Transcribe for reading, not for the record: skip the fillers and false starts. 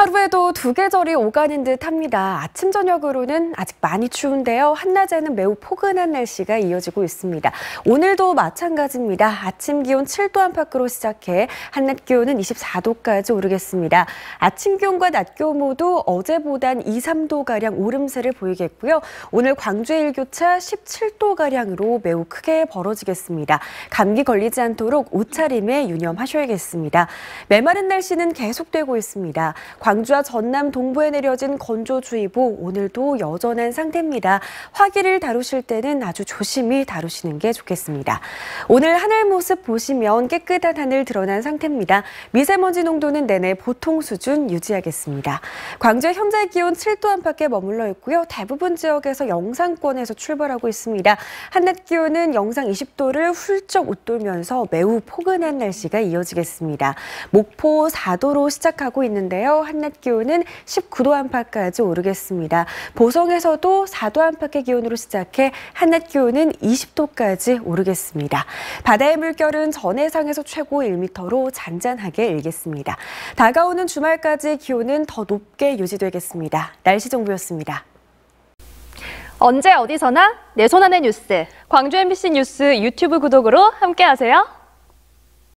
하루에도 두 계절이 오가는 듯 합니다. 아침, 저녁으로는 아직 많이 추운데요. 한낮에는 매우 포근한 날씨가 이어지고 있습니다. 오늘도 마찬가지입니다. 아침 기온 7도 안팎으로 시작해 한낮 기온은 24도까지 오르겠습니다. 아침 기온과 낮 기온 모두 어제보단 2, 3도가량 오름세를 보이겠고요. 오늘 광주의 일교차 17도가량으로 매우 크게 벌어지겠습니다. 감기 걸리지 않도록 옷차림에 유념하셔야겠습니다. 메마른 날씨는 계속되고 있습니다. 광주와 전남 동부에 내려진 건조주의보 오늘도 여전한 상태입니다. 화기를 다루실 때는 아주 조심히 다루시는 게 좋겠습니다. 오늘 하늘 모습 보시면 깨끗한 하늘 드러난 상태입니다. 미세먼지 농도는 내내 보통 수준 유지하겠습니다. 광주의 현재 기온 7도 안팎에 머물러 있고요. 대부분 지역에서 영상권에서 출발하고 있습니다. 한낮 기온은 영상 20도를 훌쩍 웃돌면서 매우 포근한 날씨가 이어지겠습니다. 목포 4도로 시작하고 있는데요. 한낮 기온은 19도 안팎까지 오르겠습니다. 보성에서도 4도 안팎의 기온으로 시작해 한낮 기온은 20도까지 오르겠습니다. 바다의 물결은 전해상에서 최고 1m로 잔잔하게 일겠습니다. 다가오는 주말까지 기온은 더 높게 유지되겠습니다. 날씨 정보였습니다. 언제 어디서나 내 손 안의 뉴스. 광주 MBC 뉴스 유튜브 구독으로 함께하세요.